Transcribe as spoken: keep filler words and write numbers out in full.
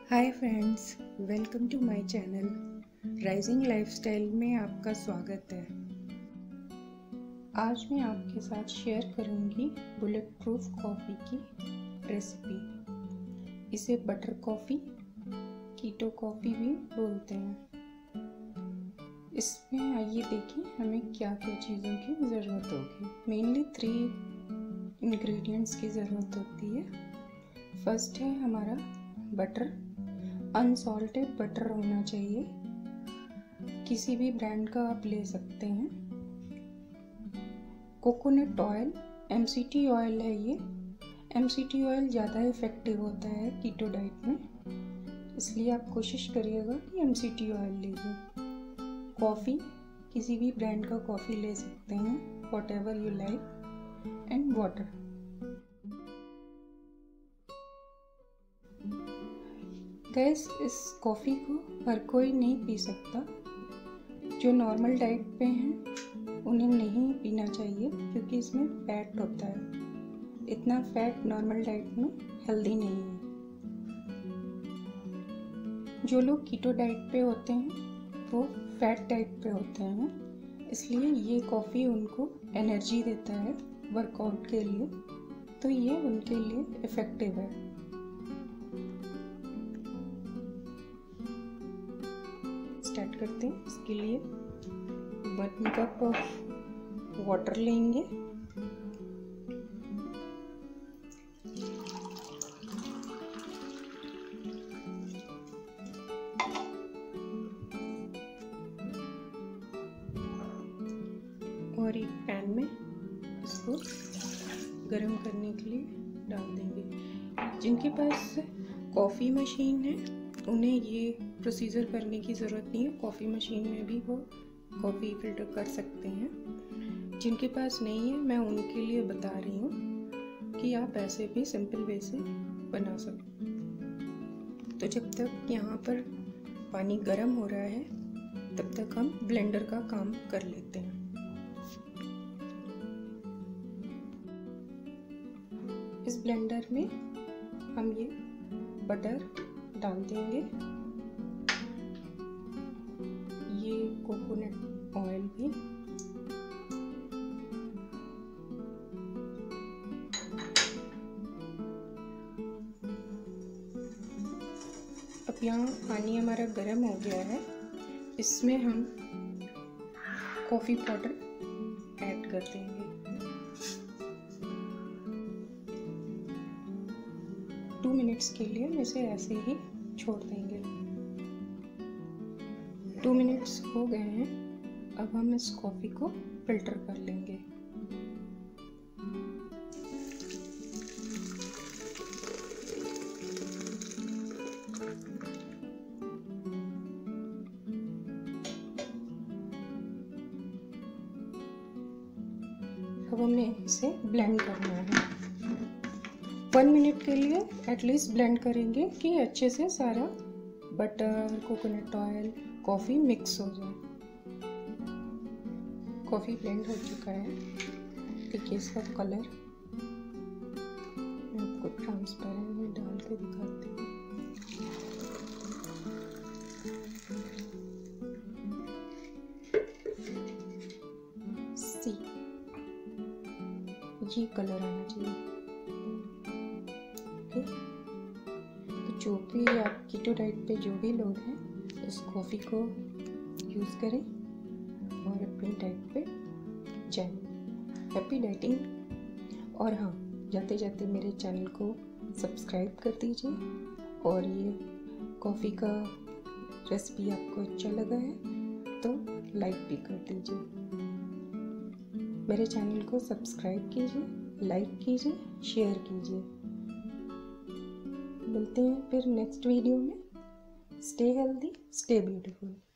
Hi friends, welcome to my channel rising lifestyle में आपका स्वागत है। आज मैं आपके साथ शेयर करूंगी बुलेट प्रूफ कॉफ़ी की रेसिपी। इसे बटर कॉफ़ी, कीटो कॉफ़ी भी बोलते हैं। इसमें आइए देखें हमें क्या क्या चीज़ों की ज़रूरत होगी। मेनली थ्री इंग्रेडिएंट्स की ज़रूरत होती है। फर्स्ट है हमारा बटर। अनसॉल्टेड बटर होना चाहिए, किसी भी ब्रांड का आप ले सकते हैं। कोकोनट ऑयल, एमसीटी ऑयल है ये। एमसीटी ऑयल ज़्यादा इफ़ेक्टिव होता है कीटो डाइट में, इसलिए आप कोशिश करिएगा कि एमसीटी ऑयल लीजिए। कॉफ़ी, किसी भी ब्रांड का कॉफ़ी ले सकते हैं, whatever you like. And water. Gas, इस कॉफ़ी को हर कोई नहीं पी सकता। जो नॉर्मल डाइट पे हैं उन्हें नहीं पीना चाहिए, क्योंकि इसमें फैट होता है। इतना फैट नॉर्मल डाइट में हेल्दी नहीं है। जो लोग कीटो डाइट पे होते हैं वो फैट डाइट पे होते हैं, इसलिए ये कॉफ़ी उनको एनर्जी देता है वर्कआउट के लिए, तो ये उनके लिए इफ़ेक्टिव है। स्टार्ट करते हैं। इसके लिए वन कप ऑफ वाटर लेंगे। और एक पैन में इसको गरम करने के लिए डाल देंगे। जिनके पास कॉफ़ी मशीन है उन्हें ये प्रोसीजर करने की ज़रूरत नहीं है। कॉफ़ी मशीन में भी वो कॉफ़ी फिल्टर कर सकते हैं। जिनके पास नहीं है, मैं उनके लिए बता रही हूँ कि आप ऐसे भी सिंपल वे से बना सकते। तो जब तक यहाँ पर पानी गर्म हो रहा है तब तक हम ब्लेंडर का काम कर लेते हैं। इस ब्लेंडर में हम ये बटर डाल देंगे, ये कोकोनट ऑयल भी, अब यहाँ पानी हमारा गर्म हो गया है। इसमें हम कॉफ़ी पाउडर ऐड कर देंगे। टू मिनट्स के लिए इसे ऐसे ही छोड़ देंगे। टू मिनट्स हो गए हैं। अब हम इस कॉफ़ी को फिल्टर कर लेंगे। अब हमें इसे ब्लेंड करना है। वन मिनट के लिए एटलीस्ट ब्लेंड करेंगे कि अच्छे से सारा butter, coconut oil, coffee mix हो जाए। कॉफ़ी ब्लेंड हो चुका है। देखिए इसका कलर, मैं आपको ट्रांसपेरेंट में डाल के दिखाती हूँ। सी, ये कलर आना चाहिए। तो जो भी आप कीटो डाइट पे जो भी लोग हैं, इस कॉफ़ी को यूज़ करें और अपनी डाइट पे जाएं। Happy dieting. और हाँ, जाते जाते मेरे चैनल को सब्सक्राइब कर दीजिए। और ये कॉफ़ी का रेसिपी आपको अच्छा लगा है तो लाइक भी कर दीजिए। मेरे चैनल को सब्सक्राइब कीजिए, लाइक कीजिए, शेयर कीजिए। मिलते हैं फिर नेक्स्ट वीडियो में। Stay healthy, stay beautiful.